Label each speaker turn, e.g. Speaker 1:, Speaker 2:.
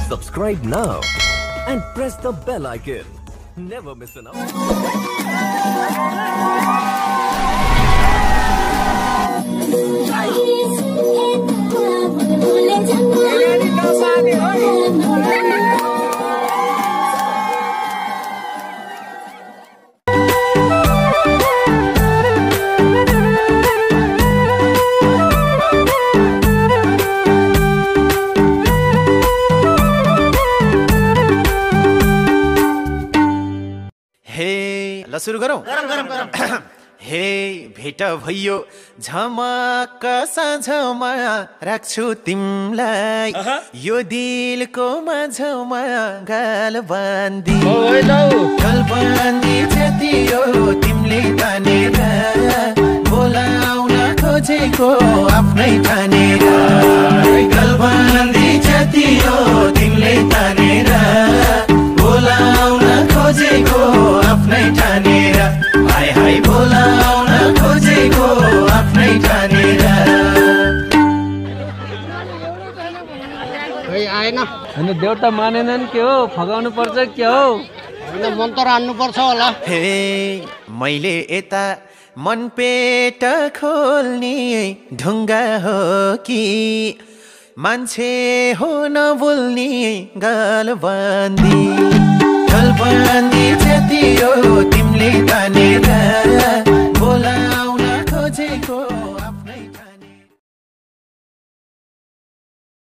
Speaker 1: Subscribe now and press the bell icon. Never miss an
Speaker 2: सुरु गरौँ हे भेट भयो झमक्क साँझमा राख्छु तिमलाई यो दिलको माझमा गाल बाँधी जति हो तिमीले तानेर बोलाउन खोजेको आफ्नै ठानेर गलबाँधी जति हो तिमीले तानेर बोलाउन खोजेको आफ्नै ठानेर हाय हाय बोलाउन खोजेको आफ्नै ठानेर
Speaker 3: आएन
Speaker 4: अनि देउता मानेनन् के हो फगाउनु पर्छ के हो
Speaker 3: होइन मन्त्र हान्नु पर्छ होला
Speaker 2: हे मैले यता मन पेट खोल्ने ढुङ्गा हो कि मान्छे हो नबोल्ने गाल बाँधी जति हो